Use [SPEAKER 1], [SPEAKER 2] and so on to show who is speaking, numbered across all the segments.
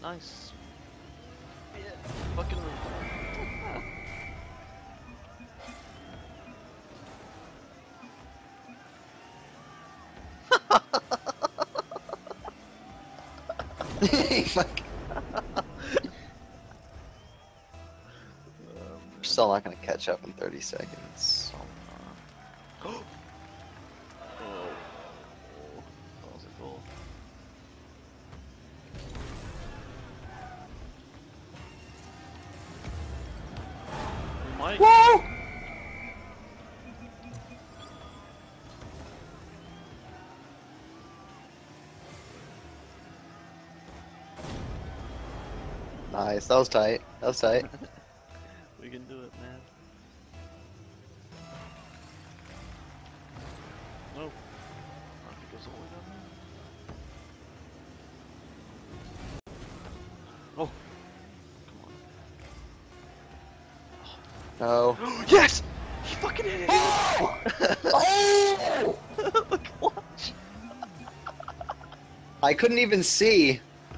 [SPEAKER 1] Nice. Yeah, fucking move.
[SPEAKER 2] Fuck. We're still not gonna catch up in 30 seconds.
[SPEAKER 1] Oh, that was a goal. Mike.
[SPEAKER 2] Whoa! Nice, that was tight. That was tight.
[SPEAKER 1] We can do it, man. No. I think it goes all the way down there. Oh. Come on.
[SPEAKER 2] No.
[SPEAKER 1] Yes! He fucking hit it!
[SPEAKER 2] Oh! Oh!
[SPEAKER 1] Look, watch!
[SPEAKER 2] I couldn't even see.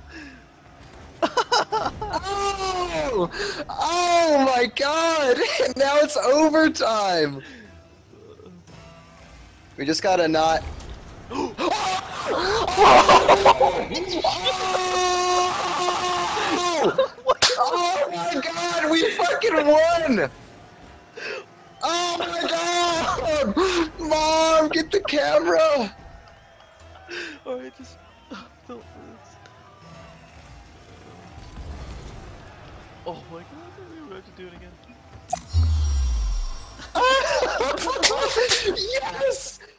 [SPEAKER 2] Oh! Oh my god! Now it's overtime! We just gotta not... Oh! Oh my god! We fucking won! Oh my god! Mom, get the camera!
[SPEAKER 1] Alright, just don't lose. Oh my god, we have to do it again.